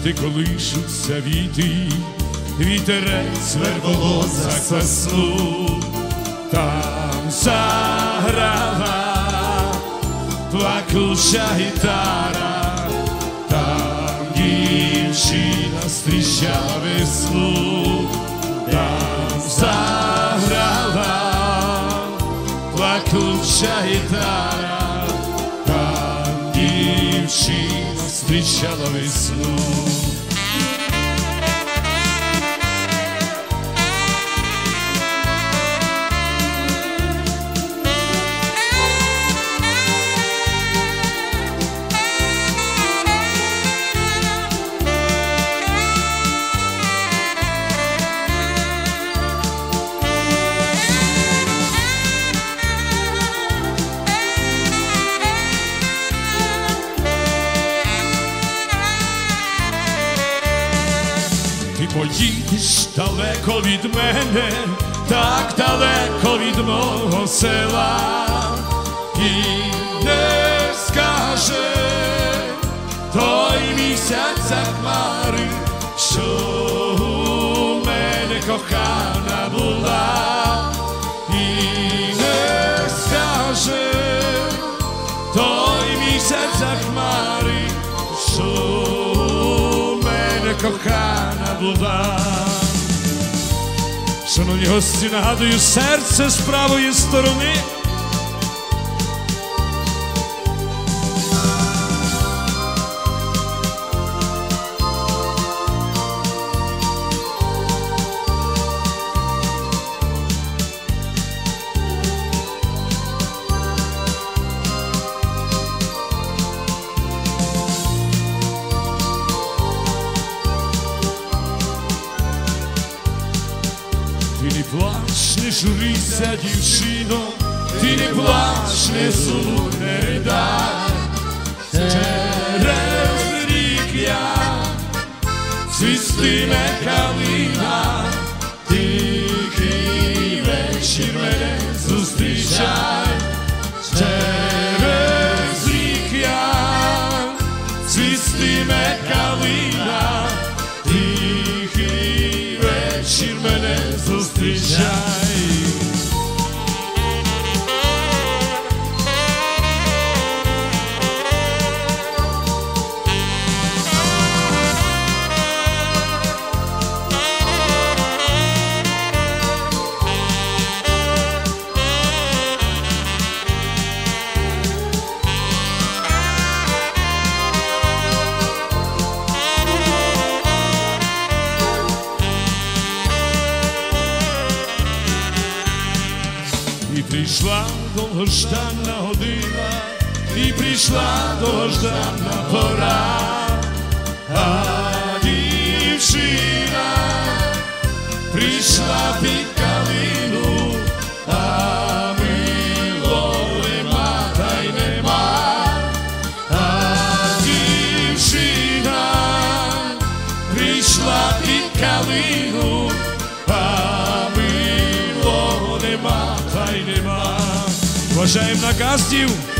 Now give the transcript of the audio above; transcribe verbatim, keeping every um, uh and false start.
де колишуться віти, вітерець верболоза сосну. Там заграла плакуча гітара, там дівчина зустрічала весну. Там заграла плакуча гітара, там дівчина зустрічала весну. Ти поїдеш далеко від мене, так далеко від мого села, і не скаже той місяць за хмари, що у мене кохана була. І не скаже той місяць за хмари, що кохана була. Шановні гості, нагадую, серце з правої сторони. Ти не плач, не журися, дівчино, ти не плач, не сум, не ридай. Через рік я цвістиме калина, тихий вечір мене зустрічай. Через рік я цвістиме калина, тихий вечір мене зустрічай. І прийшла довгожданна година, і прийшла довгожданна пора, а дівчина прийшла під калину, а милого нема та й нема. А дівчина прийшла під калину, а милого нема та й нема. Вважаємо на гостів.